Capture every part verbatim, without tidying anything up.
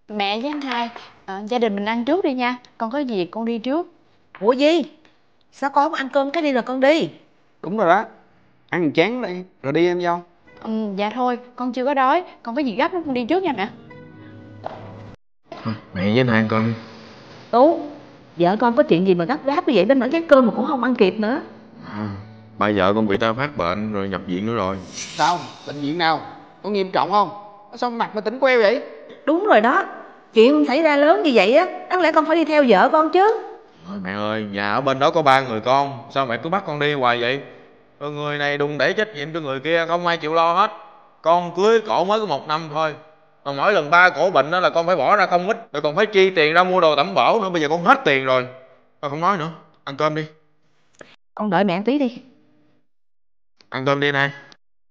Mẹ với anh hai, à, gia đình mình ăn trước đi nha. Con có gì con đi trước. Ủa gì? Sao con không ăn cơm cái đi rồi con đi? Đúng rồi đó. Ăn một chén đi, rồi đi em dâu. Ừ, dạ thôi, con chưa có đói. Con có gì gấp lắm, con đi trước nha mẹ. Thôi, mẹ với anh hai ăn cơm đi. Tú, vợ con có chuyện gì mà gấp gáp như vậy đến nỗi cái cơm mà cũng không ăn kịp nữa. À, ba vợ con bị ta phát bệnh rồi nhập viện nữa rồi. Sao? Bệnh viện nào? Có nghiêm trọng không? Sao mặt mà tỉnh queo vậy? Đúng rồi đó, chuyện xảy ra lớn như vậy á, đáng lẽ con phải đi theo vợ con chứ. Thôi mẹ ơi, nhà ở bên đó có ba người con, sao mẹ cứ bắt con đi hoài vậy? Rồi người này đùng đẩy trách nhiệm cho người kia, không ai chịu lo hết. Con cưới cổ mới có một năm thôi, mà mỗi lần ba cổ bệnh đó là con phải bỏ ra không ít, rồi còn phải chi tiền ra mua đồ tẩm bổ nữa. Bây giờ con hết tiền rồi. Thôi không nói nữa, ăn cơm đi. Con đợi mẹ một tí đi. Ăn cơm đi này.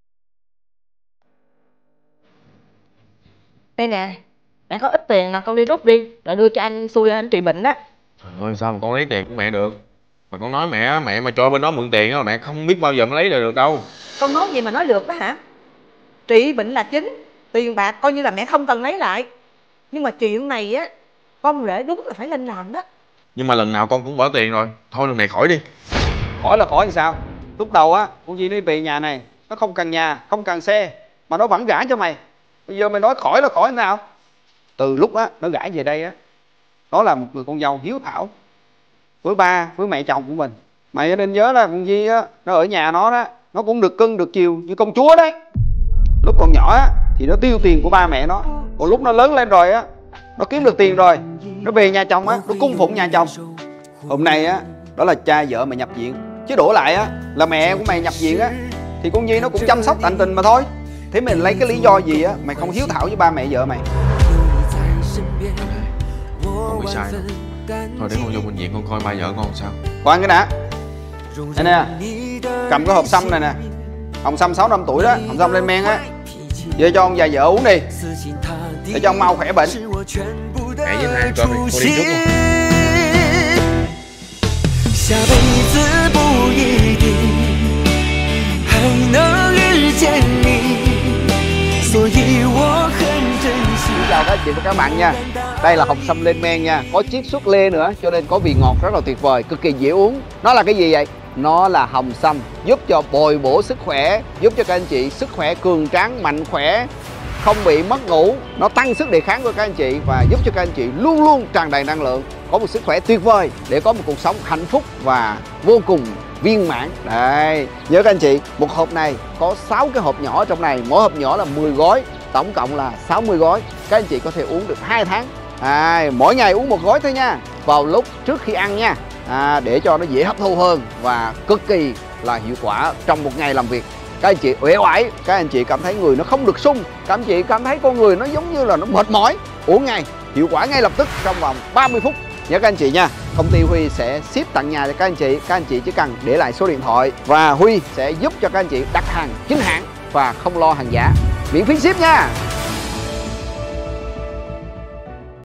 Đây nè, mẹ có ít tiền là con đi rút đi, rồi đưa cho anh xui anh trị bệnh đó. Trời ơi, sao mà con lấy tiền của mẹ được? Mà con nói mẹ, mẹ mà cho bên đó mượn tiền á, mẹ không biết bao giờ mới lấy được đâu. Con nói gì mà nói được đó hả? Trị bệnh là chính, tiền bạc coi như là mẹ không cần lấy lại. Nhưng mà chuyện này á, con rể đúng là phải lên làm đó. Nhưng mà lần nào con cũng bỏ tiền rồi. Thôi lần này khỏi đi. Khỏi là khỏi thì sao? Lúc đầu á, con Duy nó về nhà này, nó không cần nhà, không cần xe, mà nó vẫn gả cho mày. Bây giờ mày nói khỏi là khỏi thế nào? Từ lúc á, nó gả về đây á, nó là một người con dâu hiếu thảo với ba, với mẹ chồng của mình. Mày nên nhớ là con Duy á, nó ở nhà nó đó, nó cũng được cưng, được chiều như công chúa đấy. Lúc còn nhỏ á, thì nó tiêu tiền của ba mẹ nó. Còn lúc nó lớn lên rồi á, nó kiếm được tiền rồi, nó về nhà chồng á, nó cung phụng nhà chồng. Hôm nay á, đó là cha vợ mày nhập viện, chứ đổ lại á, là mẹ của mày nhập viện á, thì con Duy nó cũng chăm sóc tận tình mà thôi. Thế mày lấy cái lý do gì á, mày không hiếu thảo với ba mẹ vợ mày? Con bị sai rồi. Thôi để con vô bệnh viện con coi ba vợ con sao. Khoan cái đã. Đây nè, cầm cái hộp sâm này nè. Hồng sâm sáu năm tuổi đó, hồng sâm lên men á. Về cho ông già vợ uống đi, để cho ông mau khỏe bệnh. Mẹ với hai ăn cơm đi, con đi trước luôn. 下辈子不一定还能遇见你，所以我很珍惜。 Chào các anh chị và các bạn nha. Đây là hồng sâm lên men nha, có chiết xuất lê nữa cho nên có vị ngọt rất là tuyệt vời, cực kỳ dễ uống. Nó là cái gì vậy? Nó là hồng sâm giúp cho bồi bổ sức khỏe, giúp cho các anh chị sức khỏe cường tráng, mạnh khỏe, không bị mất ngủ. Nó tăng sức đề kháng của các anh chị và giúp cho các anh chị luôn luôn tràn đầy năng lượng, có một sức khỏe tuyệt vời để có một cuộc sống hạnh phúc và vô cùng viên mãn. Đây, nhớ các anh chị, một hộp này có sáu cái hộp nhỏ trong này, mỗi hộp nhỏ là mười gói, tổng cộng là sáu mươi gói. Các anh chị có thể uống được hai tháng. À, mỗi ngày uống một gói thôi nha, vào lúc trước khi ăn nha, à, để cho nó dễ hấp thu hơn và cực kỳ là hiệu quả trong một ngày làm việc. Các anh chị uể oải, các anh chị cảm thấy người nó không được sung, các anh chị cảm thấy con người nó giống như là nó mệt mỏi, uống ngay, hiệu quả ngay lập tức trong vòng ba mươi phút. Nhớ các anh chị nha, công ty Huy sẽ ship tận nhà cho các anh chị. Các anh chị chỉ cần để lại số điện thoại và Huy sẽ giúp cho các anh chị đặt hàng chính hãng và không lo hàng giả, miễn phí ship nha.